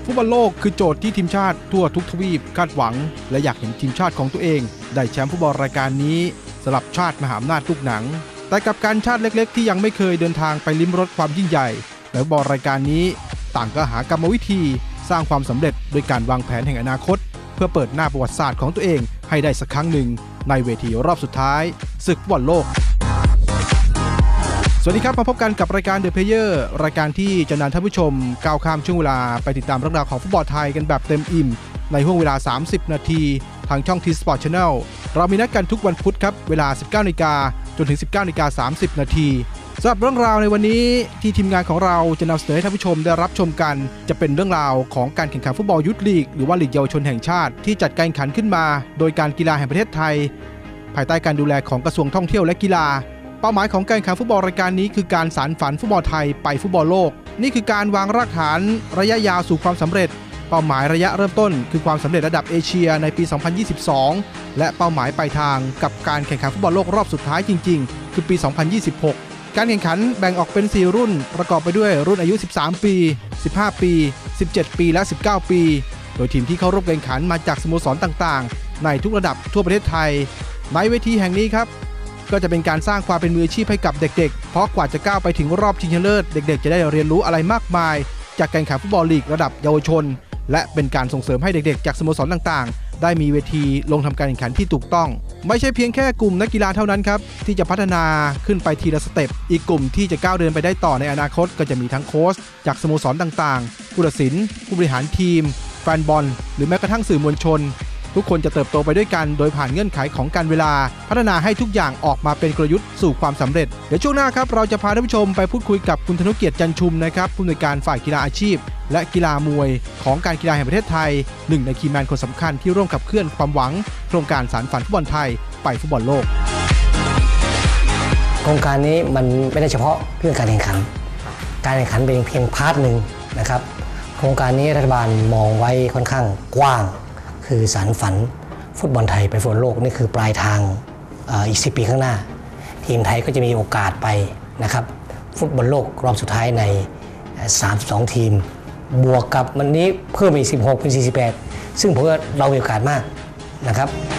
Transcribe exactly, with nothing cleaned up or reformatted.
ฟุตบอลโลกคือโจทย์ที่ทีมชาติทั่วทุกทวีปคาดหวังและอยากเห็นทีมชาติของตัวเองได้แชมป์ฟุตบอลรายการนี้สำหรับชาติมหาอำนาจลูกหนังแต่กับการชาติเล็กๆที่ยังไม่เคยเดินทางไปลิ้มรสความยิ่งใหญ่ในฟุตบอลรายการนี้ต่างก็หากรรมวิธีสร้างความสำเร็จโดยการวางแผนแห่งอนาคตเพื่อเปิดหน้าประวัติศาสตร์ของตัวเองให้ได้สักครั้งหนึ่งในเวทีรอบสุดท้ายศึกฟุตบอลโลกสวัสดีครับมาพบกันกับรายการ The Player รายการที่จะนำท่านผู้ชมก้าวข้ามช่วงเวลาไปติดตามเรื่องราวของฟุตบอลไทยกันแบบเต็มอิ่มในห่วงเวลาสามสิบนาทีทางช่อง ที สปอร์ต Channel เรามีนัดกันทุกวันพุธครับเวลา สิบเก้านาฬิกา จนถึง สิบเก้านาฬิกาสามสิบนาทีสำหรับเรื่องราวในวันนี้ที่ทีมงานของเราจะนำเสนอให้ท่านผู้ชมได้รับชมกันจะเป็นเรื่องราวของการแข่งขันฟุตบอลยุทธลีกหรือว่าลีกเยาวชนแห่งชาติที่จัดการแข่งขันขึ้นมาโดยการกีฬาแห่งประเทศไทยภายใต้การดูแลของกระทรวงท่องเที่ยวและกีฬาเป้าหมายของการแข่งขันฟุตบอลรายการนี้คือการสานฝันฟุตบอลไทยไปฟุตบอลโลกนี่คือการวางรากฐานระยะยาวสู่ความสำเร็จเป้าหมายระยะเริ่มต้นคือความสำเร็จระดับเอเชียในปี สองพันยี่สิบสอง และเป้าหมายปลายทางกับการแข่งขันฟุตบอลโลกรอบสุดท้ายจริงๆคือปี สองพันยี่สิบหก การแข่งขันแบ่งออกเป็นสี่รุ่นประกอบไปด้วยรุ่นอายุสิบสามปีสิบห้าปีสิบเจ็ดปีและสิบเก้าปีโดยทีมที่เข้าร่วมแข่งขันมาจากสโมสรต่างๆในทุกระดับทั่วประเทศไทยในเวทีแห่งนี้ครับก็จะเป็นการสร้างความเป็นมืออาชีพให้กับเด็กๆเพราะกว่าจะก้าวไปถึงรอบชิงชนะเลิศเด็กๆจะได้เรียนรู้อะไรมากมายจากการแข่งขันฟุตบอลลีกระดับเยาวชนและเป็นการส่งเสริมให้เด็กๆจากสโมสรต่างๆได้มีเวทีลงทำการแข่งขันที่ถูกต้องไม่ใช่เพียงแค่กลุ่มนักกีฬาเท่านั้นครับที่จะพัฒนาขึ้นไปทีละสเต็ปอีกกลุ่มที่จะก้าวเดินไปได้ต่อในอนาคตก็จะมีทั้งโค้ชจากสโมสรต่างๆผู้ตัดสินผู้บริหารทีมแฟนบอลหรือแม้กระทั่งสื่อมวลชนทุกคนจะเติบโตไปด้วยกันโดยผ่านเงื่อนไขของการเวลาพัฒนาให้ทุกอย่างออกมาเป็นกลยุทธ์สู่ความสำเร็จเดี๋ยวช่วงหน้าครับเราจะพาท่านผู้ชมไปพูดคุยกับคุณธนุเกียรติจันชุมนะครับผู้อำนวยการฝ่ายกีฬาอาชีพและกีฬามวยของการกีฬาแห่งประเทศไทยหนึ่งในคีย์แมนคนสำคัญที่ร่วมขับเคลื่อนความหวังโครงการสานฝันฟุตบอลไทยไปฟุตบอลโลกโครงการนี้มันไม่ได้เฉพาะเรื่องการแข่งขันการแข่งขันเป็นเพียงพาร์ทหนึ่งนะครับโครงการนี้รัฐบาลมองไว้ค่อนข้างกว้างคือสานฝันฟุตบอลไทยไปฟุตบอลโลกนี่คือปลายทางอีกสิบปีข้างหน้าทีมไทยก็จะมีโอกาสไปนะครับฟุตบอลโลกรอบสุดท้ายในสามสิบสองทีมบวกกับวันนี้เพิ่มอีกสิบหกเป็นสี่สิบแปดซึ่งผมว่าเรามีโอกาสมากนะครับ